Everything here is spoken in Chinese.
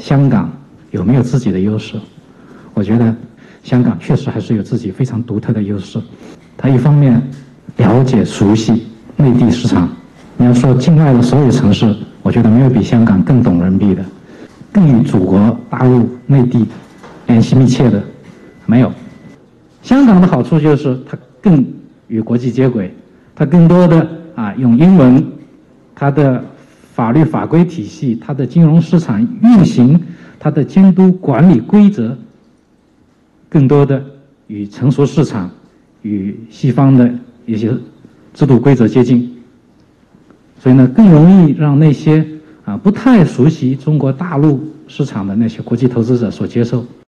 香港有没有自己的优势？我觉得香港确实还是有自己非常独特的优势。它一方面了解熟悉内地市场，你要说境外的所有城市，我觉得没有比香港更懂人民币的，更与祖国大陆内地联系密切的没有。香港的好处就是它更与国际接轨，它更多的用英文，它的法律法规体系，它的金融市场运行，它的监督管理规则，更多的与成熟市场、与西方的一些制度规则接近，所以呢，更容易让那些不太熟悉中国大陆市场的那些国际投资者所接受。